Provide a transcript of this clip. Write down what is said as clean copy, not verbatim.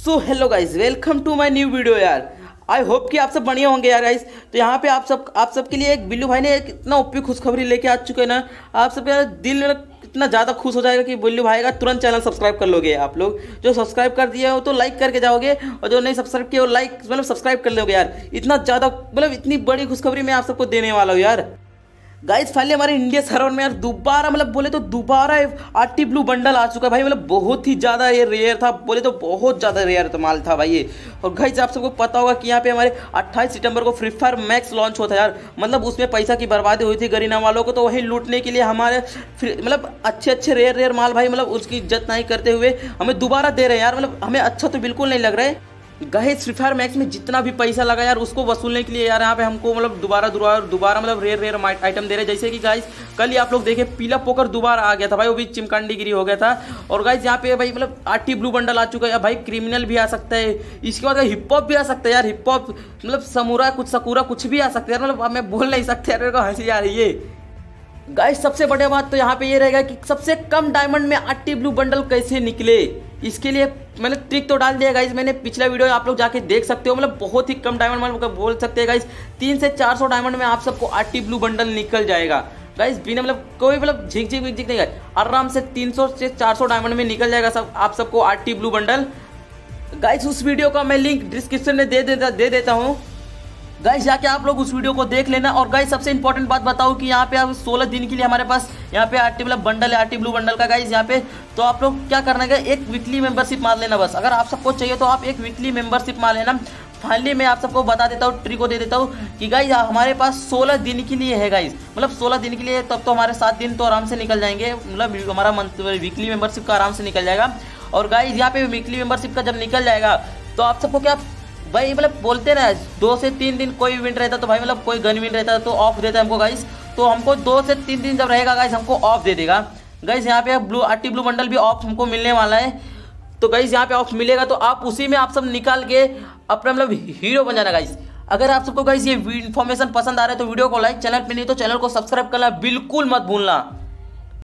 So hello guys, welcome to my new video यार। I hope कि आप सब बढ़िया होंगे यार गाइज। तो यहाँ पे आप सब के लिए एक बिल्लू भाई ने एक इतना ओपी खुशखबरी लेके आ चुके हैं ना, आप सब यार दिल में इतना ज़्यादा खुश हो जाएगा कि बिल्लू भाई का तुरंत चैनल सब्सक्राइब कर लोगे। आप लोग जो सब्सक्राइब कर दिए हो तो लाइक करके जाओगे, और जो नहीं सब्सक्राइब किए वो लाइक मतलब सब्सक्राइब कर लोगे यार। इतना ज़्यादा मतलब इतनी बड़ी खुशखबरी मैं आप सबको देने वाला हूँ यार। गाइस फाइनली हमारे इंडिया सर्वर में यार दोबारा मतलब बोले तो दोबारा आरटी ब्लू बंडल आ चुका है भाई। मतलब बहुत ही ज़्यादा ये रेयर था, बोले तो बहुत ज़्यादा रेयर माल था भाई ये। और गाइस आप सबको पता होगा कि यहाँ पे हमारे 28 सितंबर को फ्री फायर मैक्स लॉन्च होता है यार। मतलब उसमें पैसा की बर्बादी हुई थी गरीना वालों को, तो वही लूटने के लिए हमारे मतलब अच्छे रेयर माल भाई मतलब उसकी इज्जत नहीं करते हुए हमें दोबारा दे रहे हैं यार। मतलब हमें अच्छा तो बिल्कुल नहीं लग रहा है। गाइस फ्री फायर मैक्स में जितना भी पैसा लगा यार उसको वसूलने के लिए यार यहाँ पे हमको मतलब दोबारा मतलब रेयर आइटम दे रहे। जैसे कि गाइस कल ही आप लोग देखे पीला पोकर दोबारा आ गया था भाई, वो भी चिमकांडी गिरी हो गया था। और गाइस यहाँ पे भाई मतलब आरटी ब्लू बंडल आ चुका है भाई। क्रिमिनल भी आ सकता है, इसके बाद हिप हॉप भी आ सकता है यार। हिप हॉप मतलब समूरा कुछ सकूरा कुछ भी आ सकता है यार। मतलब मैं बोल नहीं सकते यार, मेरे को हंसी आ रही है। गाइस सबसे बड़ी बात तो यहाँ पे ये रहेगा कि सबसे कम डायमंड में आरटी ब्लू बंडल कैसे निकले, इसके लिए मैंने ट्रिक तो डाल दिया गाइस। मैंने पिछला वीडियो आप लोग जाके देख सकते हो। मतलब बहुत ही कम डायमंड मतलब बोल सकते हैं गाइस 300 से 400 डायमंड में आप सबको आरटी ब्लू बंडल निकल जाएगा गाइस। बिना मतलब कोई मतलब झिक नहीं गाइस, आराम से 300 से 400 डायमंड में निकल जाएगा सब आप सबको आरटी ब्लू बंडल। गाइस उस वीडियो का मैं लिंक डिस्क्रिप्शन में दे देता हूँ गाइस, जाके आप लोग उस वीडियो को देख लेना। और गाइस सबसे इंपॉर्टेंट बात बताऊं कि यहाँ पे अब 16 दिन के लिए हमारे पास यहाँ पे आरटी मतलब बंडल है आरटी ब्लू बंडल का गाइस यहाँ पे। तो आप लोग क्या करना है, एक वीकली मेंबरशिप मार लेना बस। अगर आप सबको चाहिए तो आप एक वीकली मेंबरशिप मार लेना। फाइनली मैं आप सबको बता देता हूँ, ट्रिक को दे देता हूँ कि गाइस हमारे पास 16 दिन के लिए है गाइस। मतलब 16 दिन के लिए, तब तो हमारे 7 दिन तो आराम से निकल जाएंगे। मतलब हमारा वीकली मेंबरशिप का आराम से निकल जाएगा। और गाइस यहाँ पे वीकली मेंबरशिप का जब निकल जाएगा तो आप सबको क्या भाई मतलब बोलते ना 2 से 3 दिन कोई इवेंट रहता तो भाई मतलब कोई गन विन रहता तो ऑफ देता है हमको गाइस। तो हमको 2 से 3 दिन जब रहेगा गाइस हमको ऑफ दे देगा गाइस। यहाँ पे ब्लू आरटी ब्लू बंडल भी ऑफ हमको मिलने वाला है। तो गाइस यहाँ पे ऑफ मिलेगा तो आप उसी में आप सब निकाल के अपना मतलब हीरो बन जाना गाइस। अगर आप सबको गाइस ये इन्फॉर्मेशन पसंद आ रहा है तो वीडियो को लाइक, चैनल पे नहीं तो चैनल को सब्सक्राइब करना बिल्कुल मत भूलना।